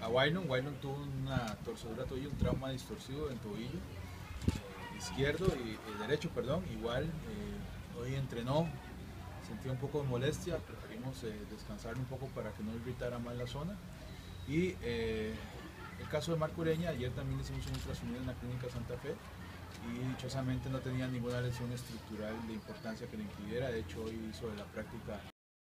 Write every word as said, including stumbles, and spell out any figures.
a Wylon. Wylon tuvo una torcedura de tobillo, un trauma distorsivo en tobillo eh, izquierdo y eh, derecho, perdón. Igual eh, hoy entrenó, sentía un poco de molestia, preferimos eh, descansar un poco para que no irritara más la zona. Y eh, el caso de Marco Ureña, ayer también le hicimos un ultrasonido en la clínica Santa Fe y dichosamente no tenía ninguna lesión estructural de importancia que le impidiera. De hecho, hoy hizo de la práctica